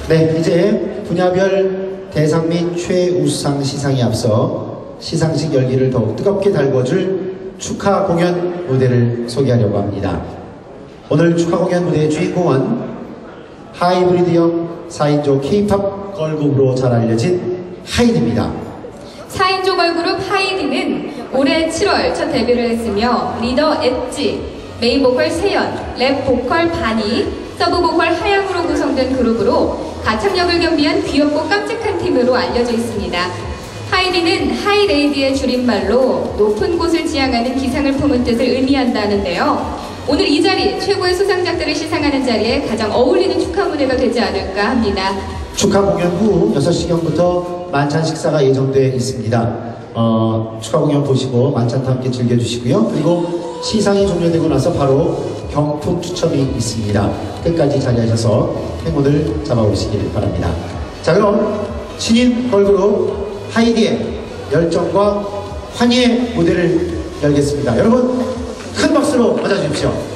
네, 이제 분야별 대상 및 최우수상 시상에 앞서 시상식 열기를 더욱 뜨겁게 달궈줄 축하 공연 무대를 소개하려고 합니다. 오늘 축하 공연 무대의 주인공은 하이브리드형 4인조 K-POP 걸그룹으로 잘 알려진 하이디입니다. 4인조 걸그룹 하이디는 올해 7월 첫 데뷔를 했으며 리더 엣지, 메인 보컬 세연, 랩 보컬 바니, 서브 보컬 하양으로 구성된 그룹으로 가창력을 겸비한 귀엽고 깜찍한 팀으로 알려져 있습니다. 하이디는 하이레이디의 줄임말로 높은 곳을 지향하는 기상을 품은 뜻을 의미한다는데요. 오늘 이 자리, 최고의 수상작들을 시상하는 자리에 가장 어울리는 축하 무대가 되지 않을까 합니다. 축하 공연 후 6시경부터 만찬 식사가 예정되어 있습니다. 축하 공연 보시고 만찬도 함께 즐겨주시고요. 그리고 시상이 종료되고 나서 바로 경품 추첨이 있습니다. 끝까지 자리하셔서 행운을 잡아오시길 바랍니다. 자, 그럼 신인 걸그룹 하이디의 열정과 환희의 무대를 열겠습니다. 여러분 큰 박수로 맞아주십시오.